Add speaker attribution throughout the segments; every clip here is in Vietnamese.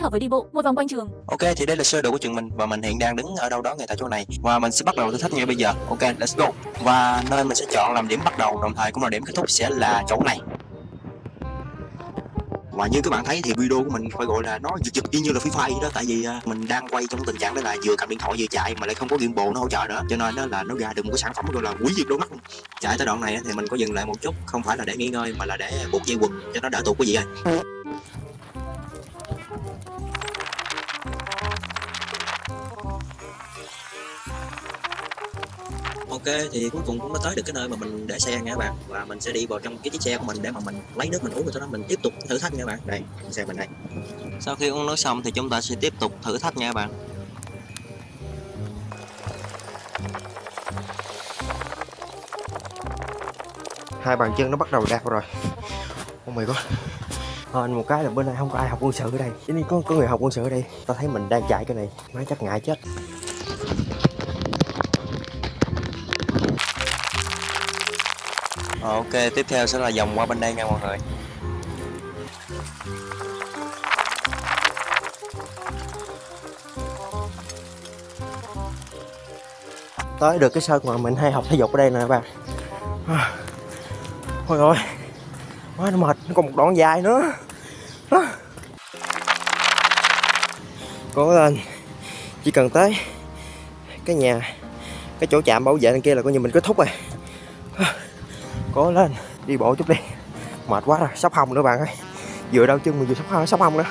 Speaker 1: hợp với đi bộ một vòng quanh trường.
Speaker 2: Ok, thì đây là sơ đồ của trường mình và mình hiện đang đứng ở đâu đó ngay tại chỗ này và mình sẽ bắt đầu thử thách ngay bây giờ. Ok, let's go. Và nơi mình sẽ chọn làm điểm bắt đầu đồng thời cũng là điểm kết thúc sẽ là chỗ này. Và như các bạn thấy thì video của mình phải gọi là nó giật y như là Free Fire vậy đó, tại vì mình đang quay trong tình trạng đó là vừa cầm điện thoại vừa chạy mà lại không có gimbal nó hỗ trợ nữa, cho nên nó ra được một cái sản phẩm gọi là quý diệt đôi mắt. Chạy tới đoạn này thì mình có dừng lại một chút, không phải là để nghỉ ngơi mà là để buộc dây quần cho nó đỡ tuột cái gì ơi. Ok, thì cuối cùng cũng đã tới được cái nơi mà mình để xe nha các bạn. Và mình sẽ đi vào trong cái chiếc xe của mình để mà mình lấy nước mình uống, rồi sau đó mình tiếp tục thử thách nha các bạn. Đây, xe mình đây. Sau khi uống nước xong thì chúng ta sẽ tiếp tục thử thách nha các bạn.
Speaker 3: Hai bàn chân nó bắt đầu đạp rồi. Oh my god. Hên một cái là bên này không có ai học quân sự ở đây. Chứ có người học quân sự ở đây, tao thấy mình đang chạy cái này, má chắc ngại chết.
Speaker 2: Ok, tiếp theo sẽ là vòng qua bên đây nha mọi người.
Speaker 3: Tới được cái sân mà mình hay học thể dục ở đây nè các bạn. Ôi ơi, quá nó mệt, nó còn một đoạn dài nữa. Cố lên, chỉ cần tới cái nhà, cái chỗ trạm bảo vệ đằng kia là coi như mình kết thúc rồi. Cố lên, đi bộ chút đi, mệt quá rồi, sắp hông nữa bạn ơi. Vừa đau chân mà vừa sắp hông nữa.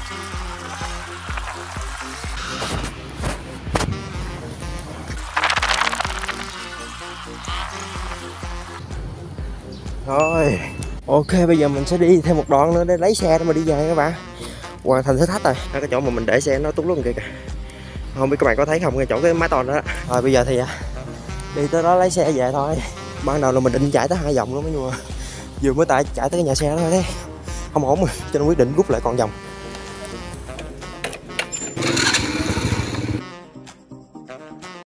Speaker 3: Rồi, ok, bây giờ mình sẽ đi thêm một đoạn nữa để lấy xe để mà đi về các bạn. Hoàn thành thử thách rồi. Cái chỗ mà mình để xe nó tút luôn kìa. Không biết các bạn có thấy không, cái chỗ cái mái tôn đó. Rồi bây giờ thì đi tới đó lấy xe về thôi. Ban đầu là mình định chạy tới 2 vòng luôn, nhưng mà vừa mới chạy tới cái nhà xe đó thôi đấy không ổn rồi, cho nên quyết định rút lại còn vòng.